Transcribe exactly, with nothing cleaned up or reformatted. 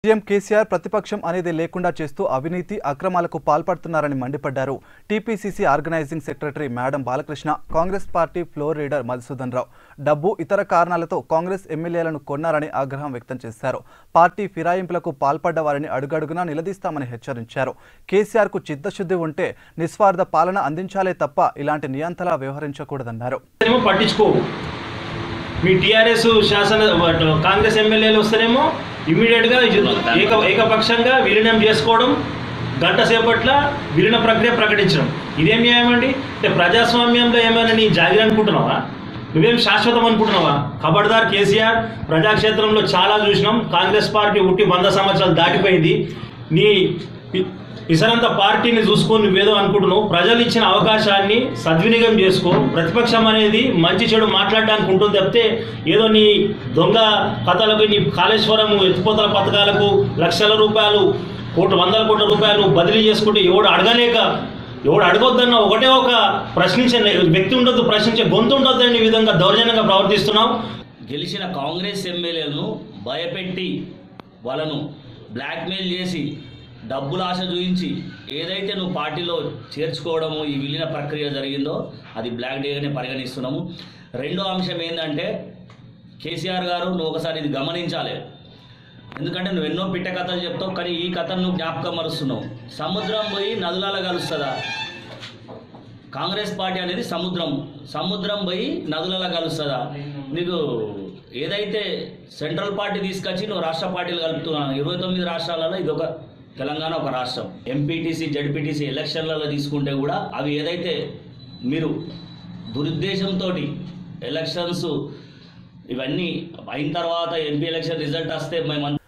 CM KCR ప్రతిపక్షం అనేది లేకుండా చేస్తూ అవినీతి అక్రమాలకు పాల్పడుతున్నారని మండిపడ్డారు. TPCC organizing secretary madam Balakrishna, Congress party floor leader Madhusudan Rao డబ్బు ఇతర కారణాలతో కాంగ్రెస్ ఎమ్మెల్యేలను కొన్నారని ఆగ్రహం వ్యక్తం చేశారు. పార్టీ ఫిరాయింపులకు పాల్పడ్డ వారిని అడుగడుగునా నిలదీస్తామని హెచ్చరించారు. కేసీఆర్ కు చిత్తశుద్ధి ఉంటే నిస్వార్థ పాలన అందించాలే తప్ప ఇలాంటి నియంతలా వ్యవహరించకూడదన్నారు. మీ టీఆర్ఎస్ శాసన కాంగ్రెస్ ఎమ్మెల్యేలు వస్తేనేమో ఇమ్మీడియట్గా ఏక ఏకపక్షంగా విలీనం చేసుకోవడం, గంట సేపట్ల విలీన ప్రక్రియ ప్రకటించడం, ఇదేం న్యాయమండి? అంటే ప్రజాస్వామ్యంలో ఏమైనా నీ జాగిరి అనుకుంటున్నావా? నువ్వేం శాశ్వతం అనుకుంటున్నావా? ఖబర్దార్ కేసీఆర్, ప్రజాక్షేత్రంలో చాలా చూసినాం. కాంగ్రెస్ పార్టీ ఉట్టి వంద సంవత్సరాలు దాటిపోయింది. నీ ఇసరంత పార్టీని చూసుకొని నువ్వేదో అనుకుంటున్నావు. ప్రజలు ఇచ్చిన అవకాశాన్ని సద్వినియోగం చేసుకో. ప్రతిపక్షం అనేది మంచి చెడు మాట్లాడడానికి ఉంటుంది తప్పితే ఏదో నీ దొంగ కథలకు, నీ కాళేశ్వరం ఎత్తిపోతల పథకాలకు లక్షల రూపాయలు, కోట్ల వందల కోట్ల రూపాయలు బదిలీ చేసుకుంటే ఎవడు అడగలేక, ఎవడు అడగొద్దన్న ఒకటే ఒక ప్రశ్నించే వ్యక్తి ఉండొద్దు, ప్రశ్నించే గొంతు ఉండొద్దని ఈ విధంగా దౌర్జన్యంగా ప్రవర్తిస్తున్నావు. గెలిచిన కాంగ్రెస్ ఎమ్మెల్యేలను భయపెట్టి వాళ్ళను బ్లాక్మెయిల్ చేసి డబ్బులు ఆశ చూపించి ఏదైతే నువ్వు పార్టీలో చేర్చుకోవడము, ఈ విలీన ప్రక్రియ జరిగిందో అది బ్లాక్ డేగానే పరిగణిస్తున్నాము. రెండో అంశం ఏంటంటే, కేసీఆర్ గారు నువ్వు ఒకసారి ఇది గమనించాలి. ఎందుకంటే నువ్వు ఎన్నో పిట్ట కథలు చెప్తావు, కానీ ఈ కథను నువ్వు జ్ఞాపకం మరుస్తున్నావు. సముద్రం పోయి నదులలో కలుస్తుందా? కాంగ్రెస్ పార్టీ అనేది సముద్రం, సముద్రం పోయి నదులలో కలుస్తుందా? నీకు ఏదైతే సెంట్రల్ పార్టీ తీసుకొచ్చి నువ్వు రాష్ట్ర పార్టీలు కలుపుతున్నావు. ఇరవై తొమ్మిది రాష్ట్రాలలో ఇది ఒక తెలంగాణ ఒక రాష్ట్రం. ఎంపీటీసీ జడ్పీటీసీ ఎలక్షన్లలో తీసుకుంటే కూడా అవి ఏదైతే మీరు దురుద్దేశంతో ఎలక్షన్స్ ఇవన్నీ అయిన తర్వాత ఎంపీ ఎలక్షన్ రిజల్ట్ వస్తే మేము